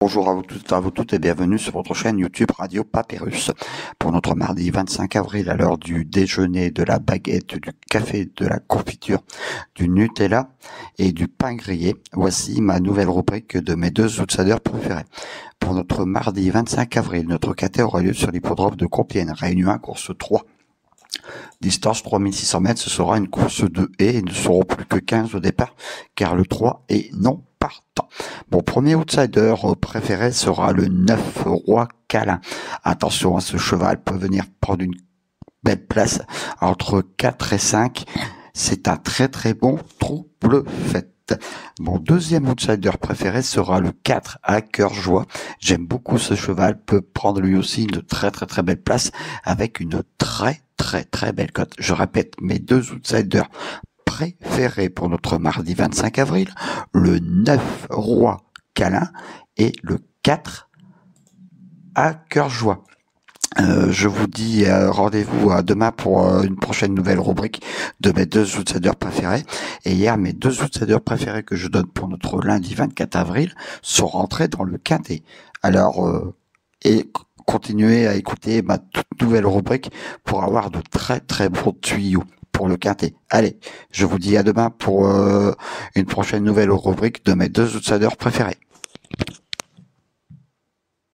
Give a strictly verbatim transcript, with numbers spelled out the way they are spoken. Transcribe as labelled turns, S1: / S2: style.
S1: Bonjour à vous toutes, à vous toutes et bienvenue sur votre chaîne YouTube Radio Papyrus. Pour notre mardi vingt-cinq avril, à l'heure du déjeuner, de la baguette, du café, de la confiture, du Nutella et du pain grillé, voici ma nouvelle rubrique de mes deux outsiders préférés. Pour notre mardi vingt-cinq avril, notre caté aura lieu sur l'hippodrome de Compiègne, Réunion un, course trois. Distance trois mille six cents mètres, ce sera une course de haies et ne seront plus que quinze au départ, car le trois est non partant. Mon premier outsider préféré sera le neuf Roi Câlin. Attention, ce cheval peut venir prendre une belle place entre quatre et cinq. C'est un très très bon trouble fait. Mon deuxième outsider préféré sera le quatre à cœur joie. J'aime beaucoup ce cheval, peut prendre lui aussi une très très très belle place avec une très très très belle cote. Je répète, mes deux outsiders préférés pour notre mardi vingt-cinq avril, le neuf Roi Câlin et le quatre à cœur joie. Euh, je vous dis euh, rendez-vous euh, demain pour euh, une prochaine nouvelle rubrique de mes deux outsiders préférés. Et hier, mes deux outsiders préférés que je donne pour notre lundi vingt-quatre avril sont rentrés dans le quintet. Alors, euh, et continuez à écouter ma toute nouvelle rubrique pour avoir de très très bons tuyaux pour le quintet. Allez, je vous dis à demain pour euh, une prochaine nouvelle rubrique de mes deux outsiders préférés.